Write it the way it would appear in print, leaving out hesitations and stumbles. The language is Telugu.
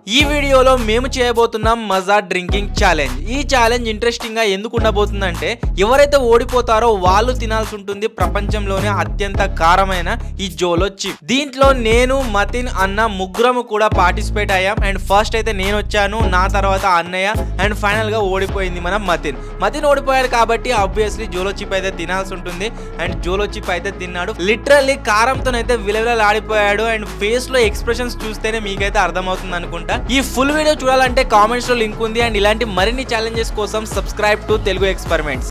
ఈ వీడియోలో మేము చేయబోతున్నాం మజా డ్రింకింగ్ ఛాలెంజ్. ఈ ఛాలెంజ్ ఇంట్రెస్టింగ్ గా ఎందుకు ఉండబోతుందంటే ఎవరైతే ఓడిపోతారో వాళ్ళు తినాల్సి ఉంటుంది ప్రపంచంలోనే అత్యంత కారమైన ఈ జోలో చిప్. దీంట్లో నేను మతిన్ అన్న ముగ్గురము కూడా పార్టిసిపేట్ అయ్యాం. అండ్ ఫస్ట్ అయితే నేను వచ్చాను, నా తర్వాత అన్నయ్య, అండ్ ఫైనల్ గా ఓడిపోయింది మన మతిన్ ఓడిపోయాడు కాబట్టి ఆబ్వియస్లీ జోలో చిప్ అయితే తినాల్సి ఉంటుంది. అండ్ జోలో చిప్ అయితే తిన్నాడు. లిటరల్లీ కారంతోనైతే విలవిలలాడిపోయాడు. అండ్ ఫేస్ లో ఎక్స్ప్రెషన్స్ చూస్తేనే మీకైతే అర్థమవుతుంది అనుకుంటా. ఈ ఫుల్ వీడియో చూడాలంటే కామెంట్స్ లో లింక్ ఉంది. అండ్ ఇలాంటి మరిన్ని ఛాలెంజెస్ కోసం సబ్స్క్రైబ్ టు తెలుగు ఎక్స్పెరిమెంట్స్.